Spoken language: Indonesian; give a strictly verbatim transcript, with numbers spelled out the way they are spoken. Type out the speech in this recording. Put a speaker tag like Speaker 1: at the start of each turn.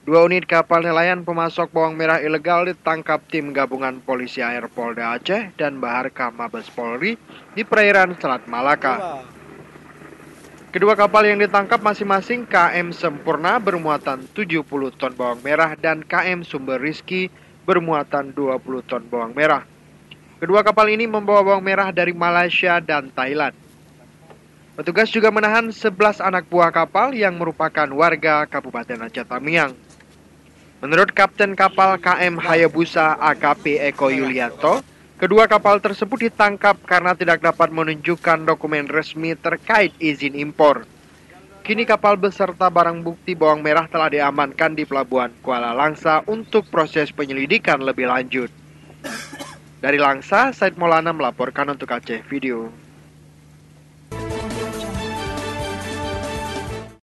Speaker 1: Dua unit kapal nelayan pemasok bawang merah ilegal ditangkap tim gabungan polisi air Polda Aceh dan Baharka Mabes Polri di perairan Selat Malaka. Kedua kapal yang ditangkap masing-masing K M Sempurna bermuatan tujuh puluh ton bawang merah dan K M Sumber Rizki bermuatan dua puluh ton bawang merah. Kedua kapal ini membawa bawang merah dari Malaysia dan Thailand. Petugas juga menahan sebelas anak buah kapal yang merupakan warga Kabupaten Aceh Tamiang. Menurut Kapten kapal K M Hayabusa A K P Eko Yulianto, kedua kapal tersebut ditangkap karena tidak dapat menunjukkan dokumen resmi terkait izin impor. Kini kapal beserta barang bukti bawang merah telah diamankan di Pelabuhan Kuala Langsa untuk proses penyelidikan lebih lanjut. Dari Langsa, Said Maulana melaporkan untuk Aceh Video.